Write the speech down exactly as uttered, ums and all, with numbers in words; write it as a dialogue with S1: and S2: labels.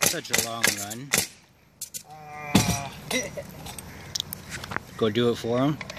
S1: such a long run. Go do it for him.